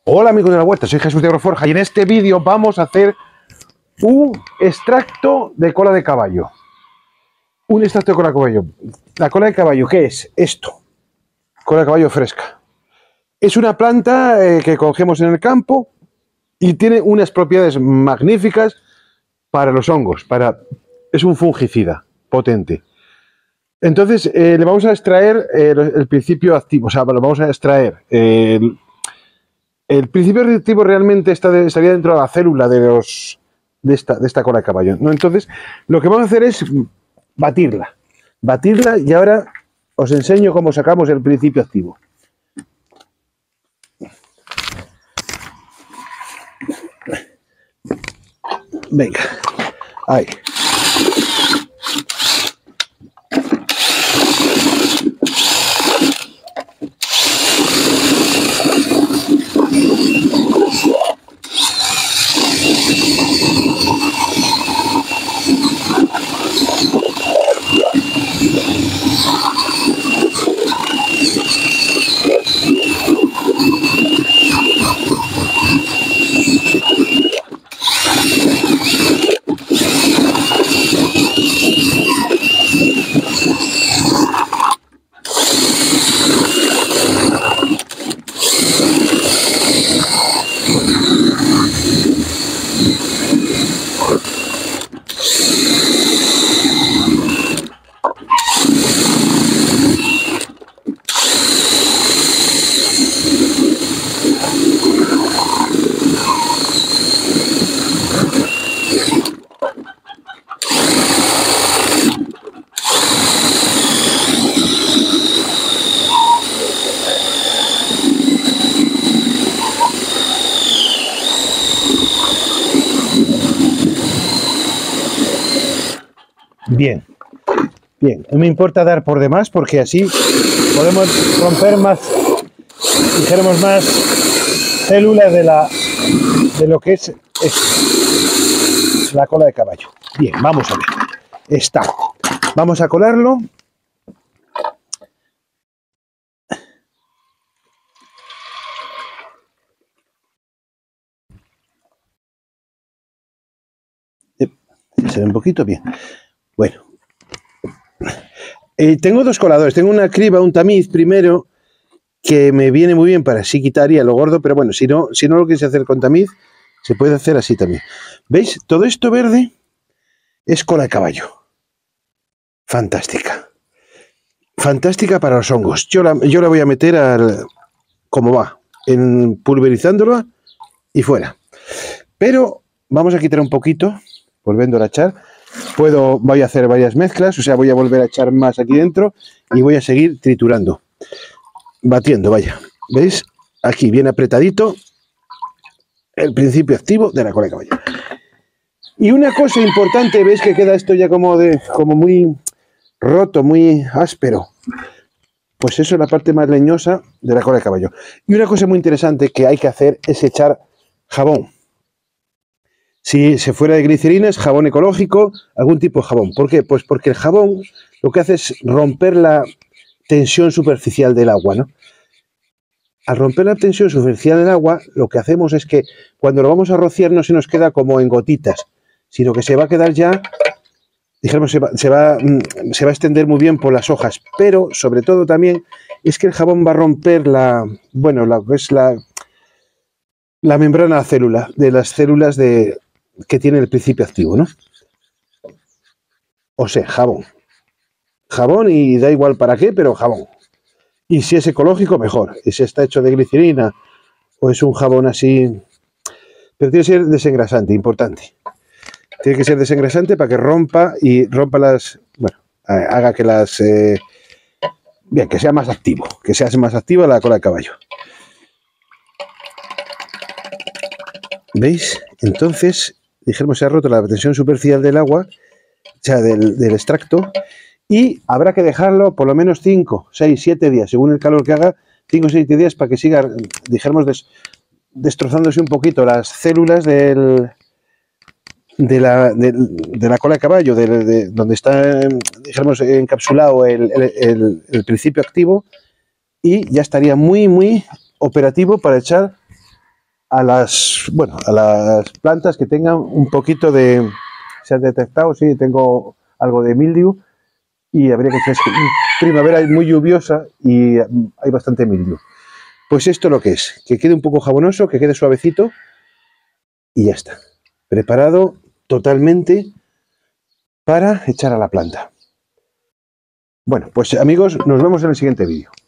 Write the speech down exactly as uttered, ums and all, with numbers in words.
Hola amigos de la huerta, soy Jesús de Agroforja y en este vídeo vamos a hacer un extracto de cola de caballo. Un extracto de cola de caballo. La cola de caballo, ¿qué es? Esto. Cola de caballo fresca. Es una planta eh, que cogemos en el campo y tiene unas propiedades magníficas para los hongos. Para... Es un fungicida potente. Entonces eh, le vamos a extraer eh, el principio activo, o sea, lo vamos a extraer eh, el, El principio activo realmente está de, estaría dentro de la célula de, los, de, esta, de esta cola de caballo, ¿no? Entonces, lo que vamos a hacer es batirla. Batirla y ahora os enseño cómo sacamos el principio activo. Venga, ahí. Bien, bien, no me importa dar por demás porque así podemos romper más, dijéramos más células de, la, de lo que es, es la cola de caballo. Bien, vamos a ver, está, vamos a colarlo. Se ve un poquito bien. Bueno, eh, tengo dos coladores, tengo una criba, un tamiz primero, que me viene muy bien para así quitaría lo gordo, pero bueno, si no, si no lo quieres hacer con tamiz, se puede hacer así también. ¿Veis? Todo esto verde es cola de caballo. Fantástica. Fantástica para los hongos. Yo la, yo la voy a meter al, como va, en pulverizándola y fuera. Pero vamos a quitar un poquito, volviendo a echar. Puedo, voy a hacer varias mezclas, o sea, voy a volver a echar más aquí dentro y voy a seguir triturando, batiendo, vaya. ¿Veis? Aquí bien apretadito el principio activo de la cola de caballo. Y una cosa importante, veis que queda esto ya como de, como muy roto, muy áspero. Pues eso es la parte más leñosa de la cola de caballo. Y una cosa muy interesante que hay que hacer es echar jabón. Si se fuera de glicerina, es jabón ecológico, algún tipo de jabón. ¿Por qué? Pues porque el jabón lo que hace es romper la tensión superficial del agua, ¿no? Al romper la tensión superficial del agua, lo que hacemos es que cuando lo vamos a rociar no se nos queda como en gotitas, sino que se va a quedar ya, dijéramos, se va, se va, se va a extender muy bien por las hojas. Pero, sobre todo también, es que el jabón va a romper la, bueno, la, es la, la membrana de la célula, de las células de... que tiene el principio activo, ¿no? O sea, jabón. Jabón y da igual para qué, pero jabón. Y si es ecológico, mejor. Y si está hecho de glicerina o es un jabón así... Pero tiene que ser desengrasante, importante. Tiene que ser desengrasante para que rompa y rompa las... Bueno, haga que las... Eh, bien, que sea más activo. Que sea más activa la cola de caballo. ¿Veis? Entonces... dijéramos, se ha roto la tensión superficial del agua, o sea, del, del extracto, y habrá que dejarlo por lo menos cinco, seis, siete días, según el calor que haga, cinco o siete días para que siga, dijéramos, des, destrozándose un poquito las células del, de, la, de, de la cola de caballo, de, de, donde está, dijéramos, encapsulado el, el, el, el principio activo, y ya estaría muy, muy operativo para echar a las, bueno, a las plantas que tengan un poquito de, se ha detectado, sí, tengo algo de mildiu y habría que echar, primavera es muy lluviosa y hay bastante mildiu. Pues esto lo que es, que quede un poco jabonoso, que quede suavecito y ya está. Preparado totalmente para echar a la planta. Bueno, pues amigos, nos vemos en el siguiente vídeo.